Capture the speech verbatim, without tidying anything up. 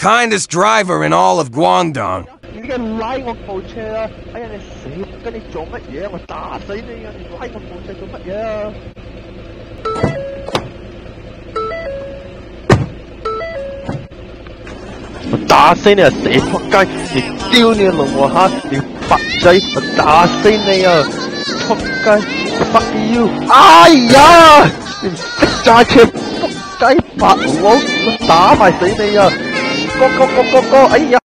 kindest driver in all of Guangdong. 你嘅拉我部車啊！哎呀，你死跟你做乜嘢？我打死你啊！你拉我部車做乜嘢啊？我打死你啊！死仆街！你丟你龍和蝦！你白仔！我打死你啊！仆街 ！fuck you！ 哎呀！你唔識揸車，仆街白佬！我打埋死你啊！哥哥哥哥哥！哎呀！